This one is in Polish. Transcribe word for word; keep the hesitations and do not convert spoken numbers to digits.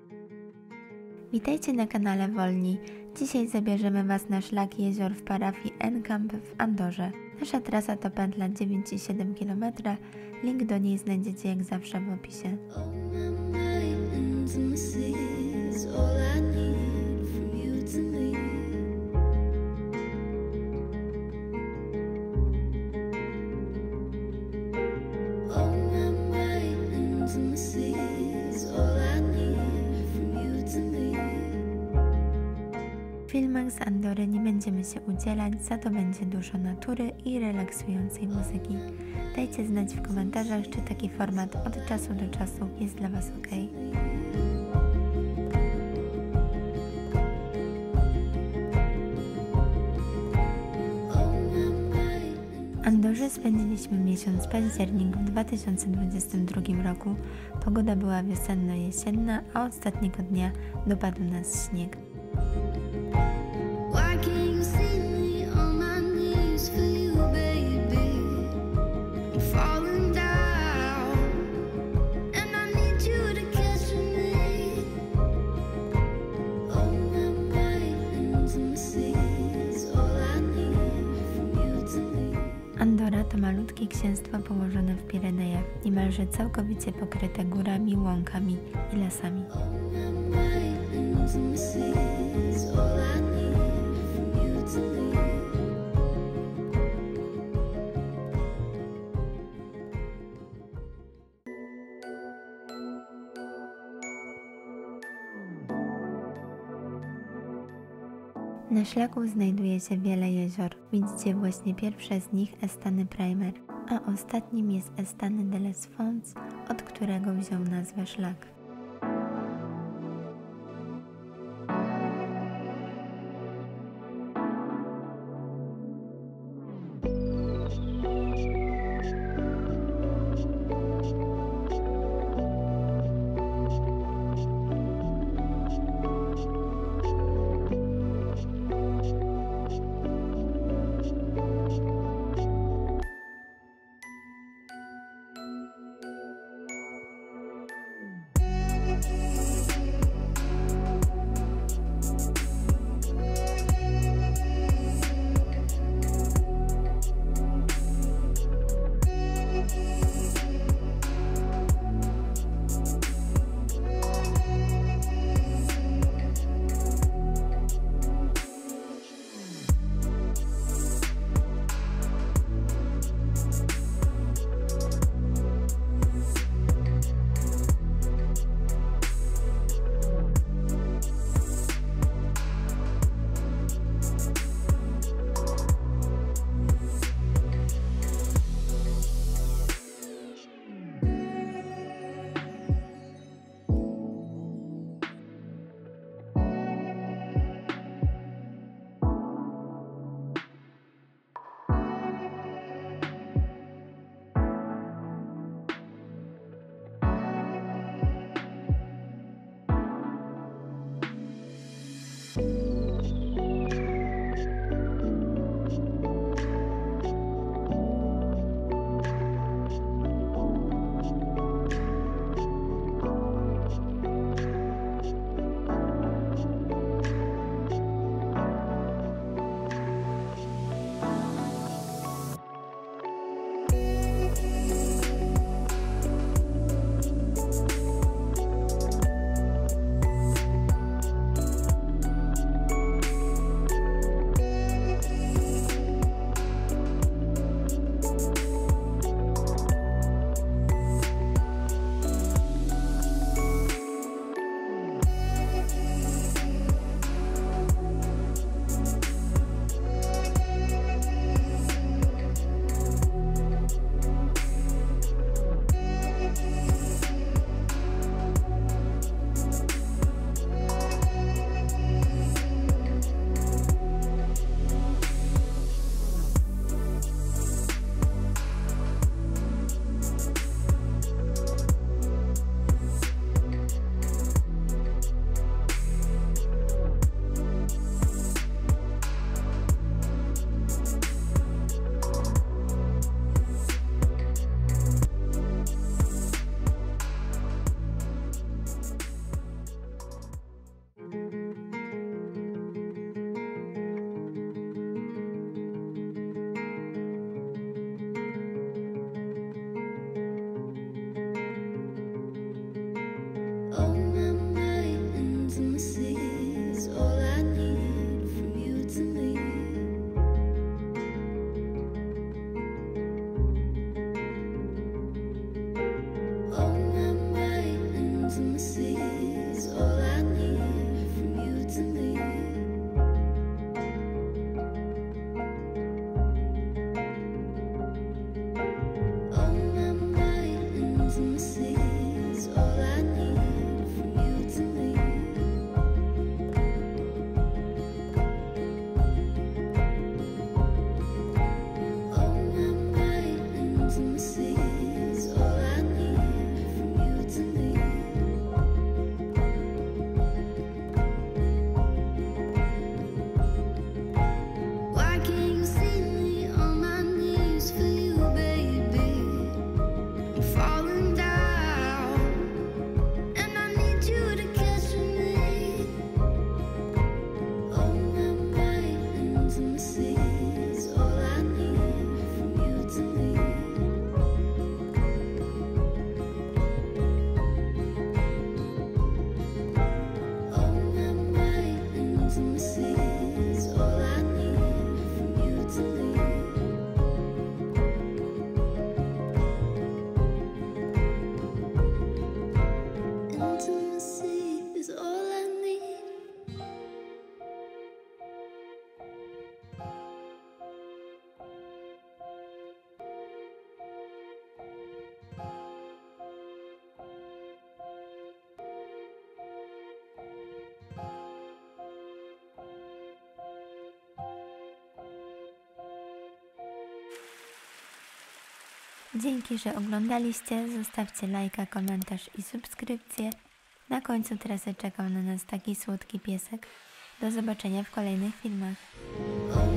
Witajcie na kanale Wolni. Dzisiaj zabierzemy Was na szlak jezior w parafii Encamp w Andorze. Nasza trasa to pętla dziewięć i siedem kilometrów. Link do niej znajdziecie jak zawsze w opisie. W filmach z Andory nie będziemy się udzielać, za to będzie dużo natury i relaksującej muzyki. Dajcie znać w komentarzach, czy taki format od czasu do czasu jest dla Was ok. W Andorze spędziliśmy miesiąc październik w dwa tysiące dwudziestym drugim roku. Pogoda była wiosenno-jesienna, a ostatniego dnia dopadł nas śnieg. Andora to malutkie księstwo położone w Pirenejach, niemalże całkowicie pokryte górami, łąkami i lasami. Na szlaku znajduje się wiele jezior. Widzicie właśnie pierwsze z nich Estany Primer, a ostatnim jest Estany de les Fonts, od którego wziął nazwę szlak. Dzięki, że oglądaliście. Zostawcie lajka, komentarz i subskrypcję. Na końcu trasy czekał na nas taki słodki piesek. Do zobaczenia w kolejnych filmach.